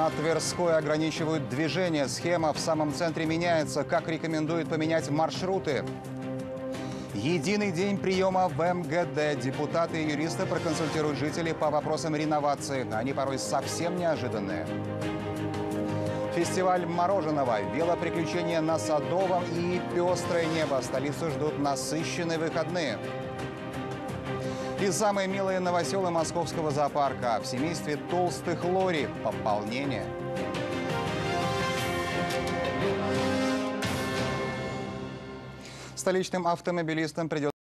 На Тверской ограничивают движение. Схема в самом центре меняется. Как рекомендуют поменять маршруты? Единый день приема в МГД. Депутаты и юристы проконсультируют жителей по вопросам реновации. Они порой совсем неожиданные. Фестиваль мороженого, велоприключения на Садовом и пестрое небо. Столицу ждут насыщенные выходные. И самые милые новоселы московского зоопарка. В семействе толстых лори. Пополнение. Столичным автомобилистам придется